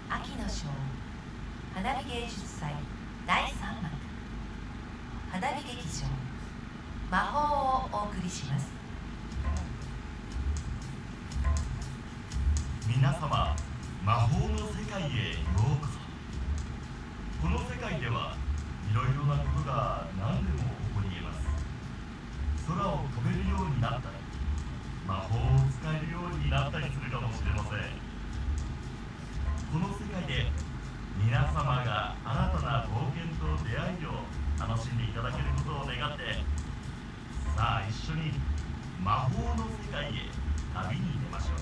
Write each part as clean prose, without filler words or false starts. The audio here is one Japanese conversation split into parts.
秋の章花火芸術祭第3幕花火劇場魔法をお送りします。 皆様、魔法の世界へようこそ。この世界ではいろいろなことが何でも起こり得ます。空を飛べるようになったり、魔法を使えるようになったりするかもしれません。この世界で皆様が新たな冒険と出会いを楽しんでいただけることを願って、さあ一緒に魔法の世界へ旅に出ましょう。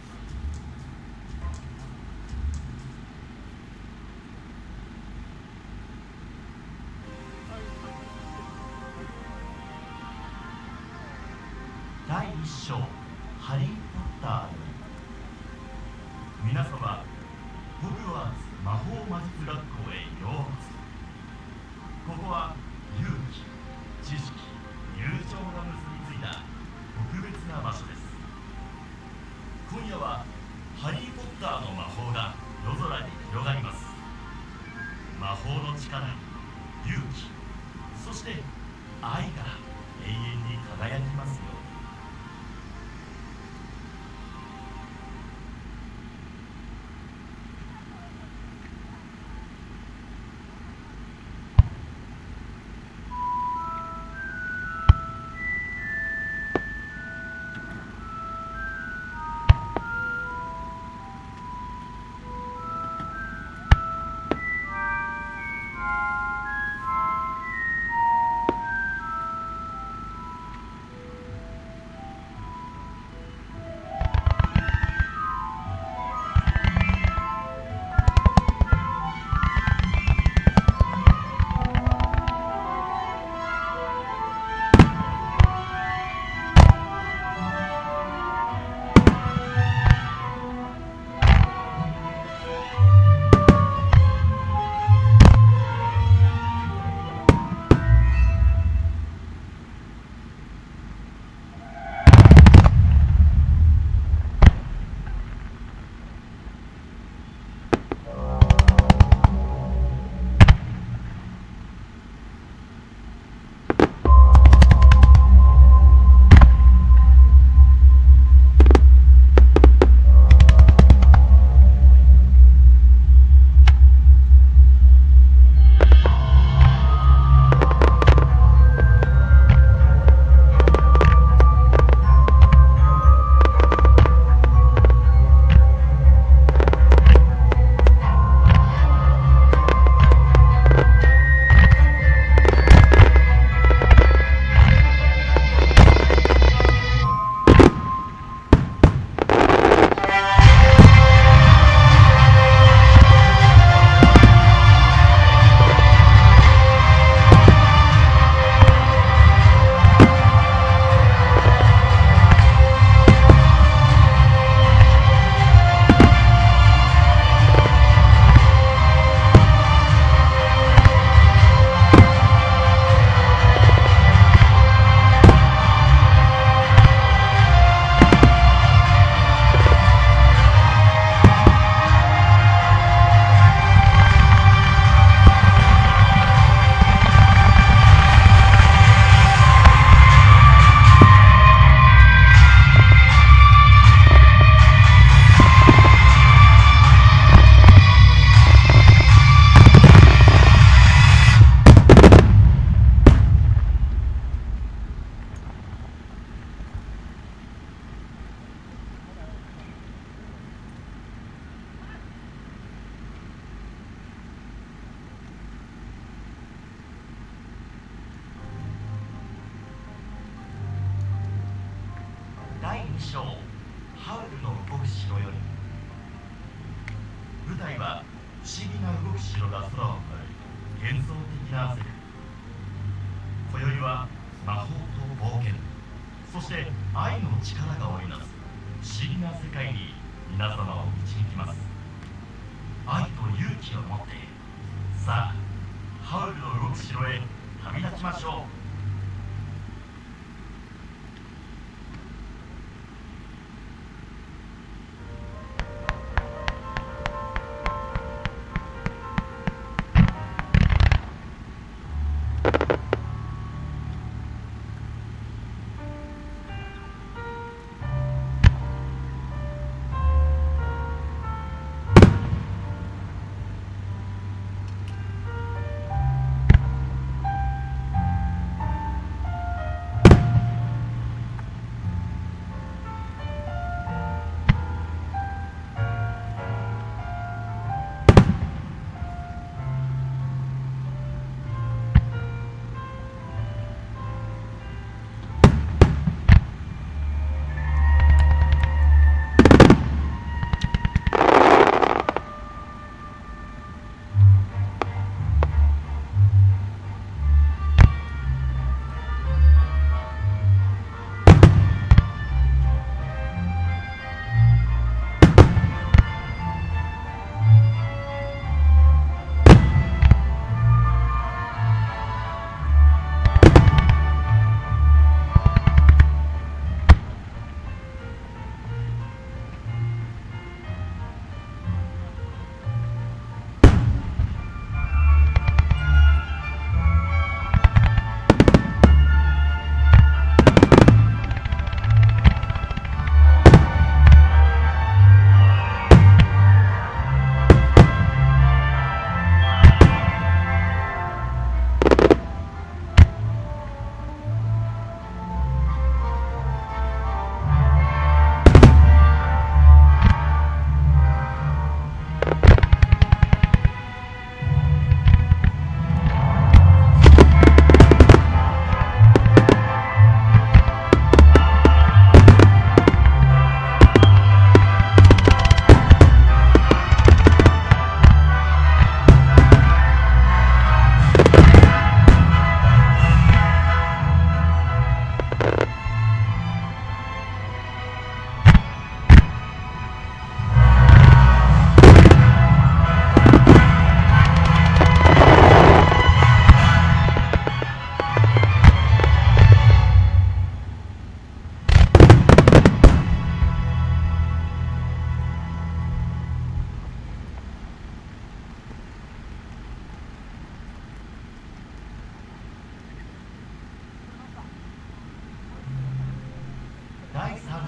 第1章ハリー・ポッターより。皆様、ホグワーツ魔法魔術学校へようこそ。ここは勇気、知識、友情が結びついた特別な場所です。今夜はハリー・ポッターの魔法が夜空に広がります。魔法の力、勇気、そして愛が永遠に輝きますよ。第2章ハウルの動く城より。舞台は不思議な動く城が空を舞う幻想的な世界。今宵は魔法と冒険、そして愛の力が織りなす不思議な世界に皆様を導きます。愛と勇気を持ってさあハウルの動く城へ旅立ちましょう。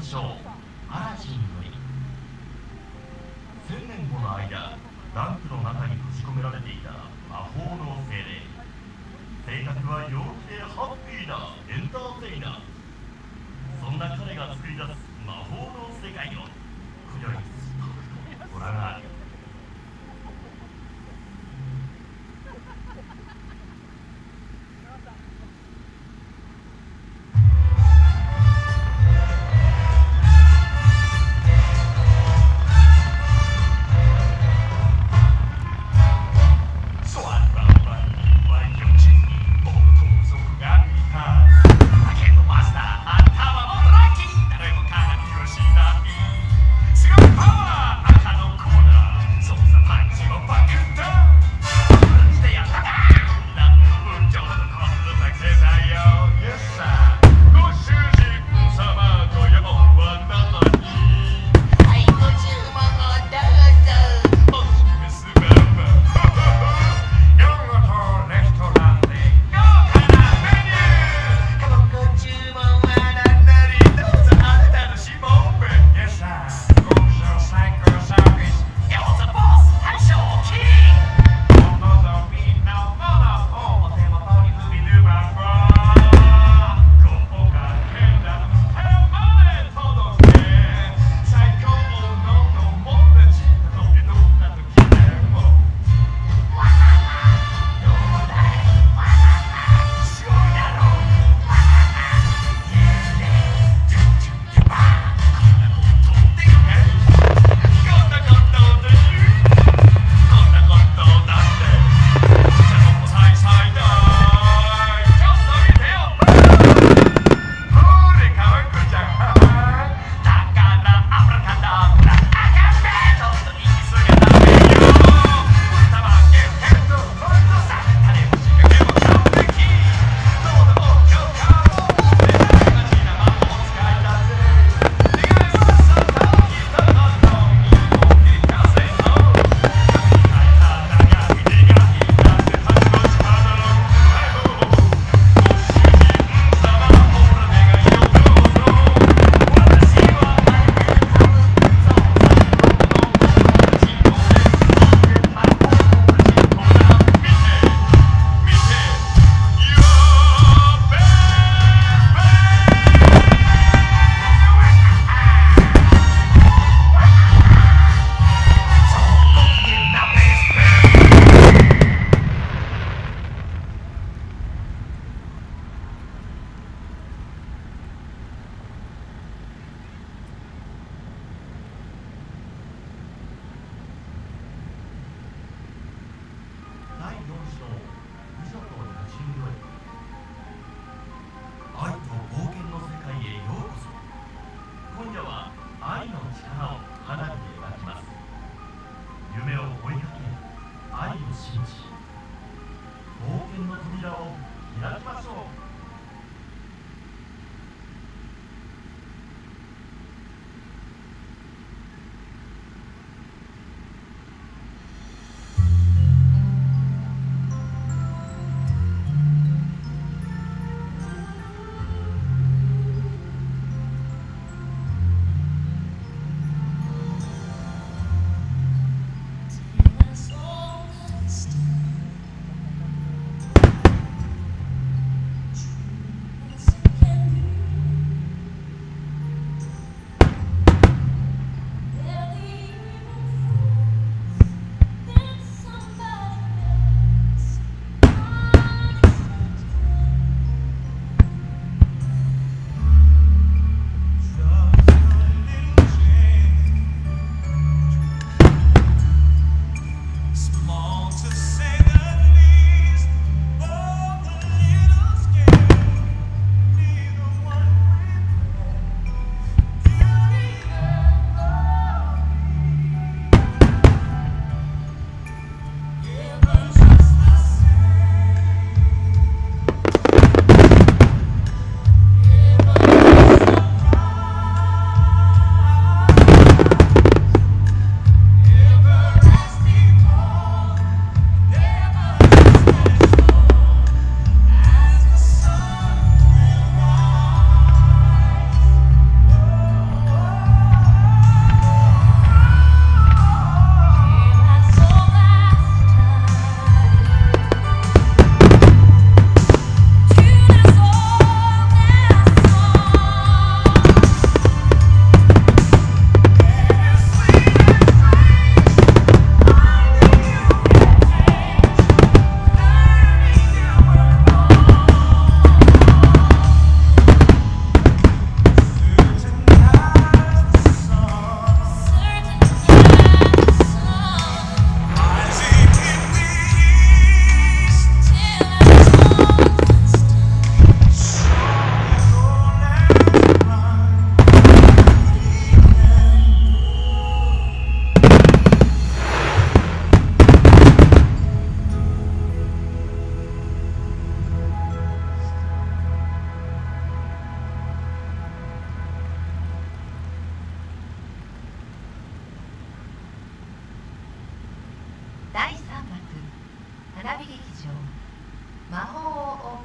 将アラジンより1000年もの間ランプの中に閉じ込められていた魔法の精霊。性格は陽気でハッピーなエンターテイナー。そんな彼が作り出す魔法の世界を今宵とくとご覧あれ。 だけどマスター、あんたはもっとラッキー。誰も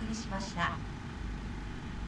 りしました。